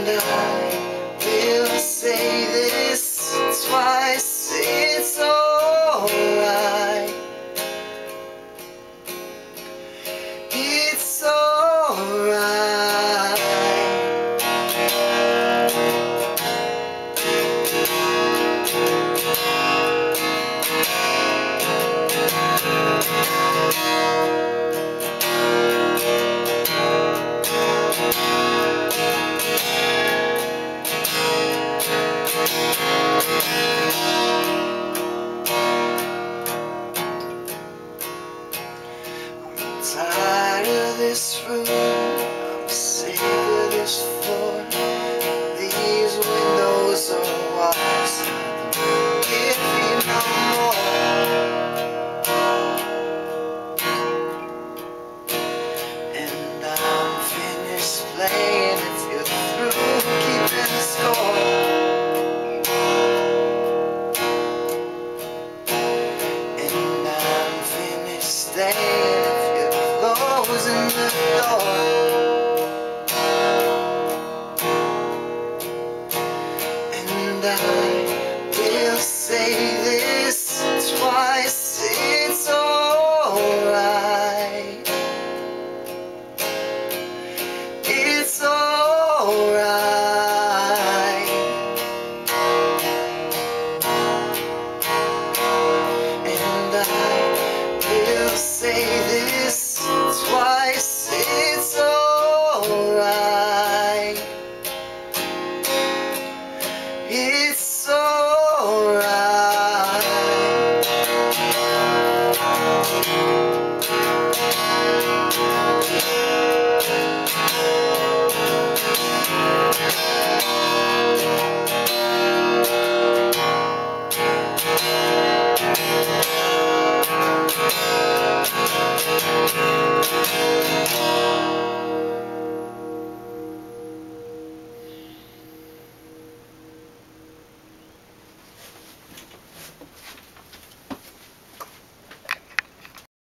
I will say this twice, it's alright. It's alright. I'm tired of this room, I'm sick of this floor. These windows are walls, give me no more. And I'm finished playing if you're through keeping score. And I'm finished staying if you're closing the door. And I